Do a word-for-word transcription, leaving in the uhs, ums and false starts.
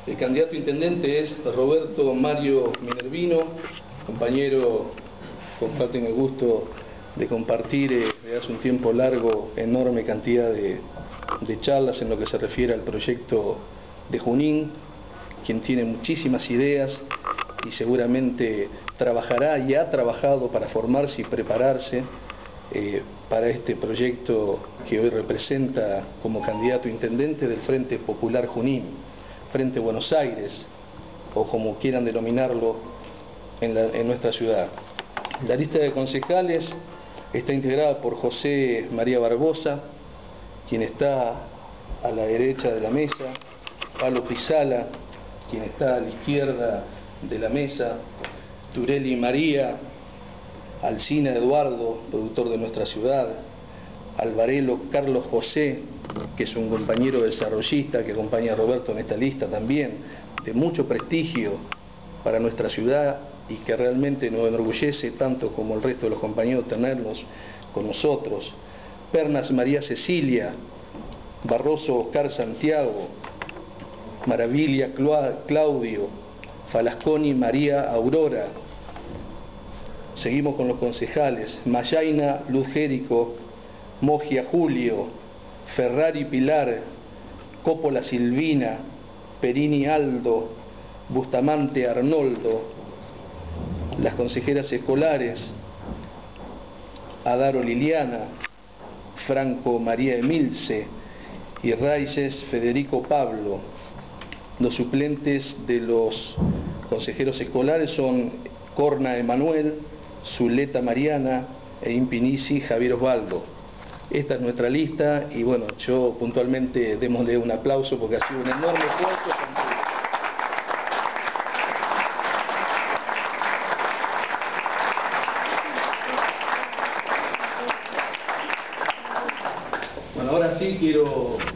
El candidato a intendente es Roberto Mario Minervino, compañero con cual tengo el gusto de compartir eh, desde hace un tiempo largo enorme cantidad de, de charlas en lo que se refiere al proyecto de Junín, quien tiene muchísimas ideas y seguramente trabajará y ha trabajado para formarse y prepararse eh, para este proyecto que hoy representa como candidato a intendente del Frente Popular Junín, Frente Buenos Aires, o como quieran denominarlo en, la, en nuestra ciudad. La lista de concejales está integrada por José María Barbosa, quien está a la derecha de la mesa, Pablo Pisala, quien está a la izquierda de la mesa, Tureli María, Alcina Eduardo, productor de nuestra ciudad, Alvarelo Carlos José, que es un compañero desarrollista que acompaña a Roberto en esta lista también, de mucho prestigio para nuestra ciudad y que realmente nos enorgullece tanto como el resto de los compañeros tenerlos con nosotros. Pernas María Cecilia, Barroso Oscar Santiago, Maravilla Claudio, Falasconi María Aurora. Seguimos con los concejales: Mayaina Luz Jérico, Mogia Julio, Ferrari Pilar, Coppola Silvina, Perini Aldo, Bustamante Arnoldo. Las consejeras escolares: Adaro Liliana, Franco María Emilce y Reyes Federico Pablo. Los suplentes de los consejeros escolares son Corna Emanuel, Zuleta Mariana e Impinisi Javier Osvaldo. Esta es nuestra lista y bueno, yo puntualmente démosle un aplauso porque ha sido un enorme esfuerzo. Bueno, ahora sí quiero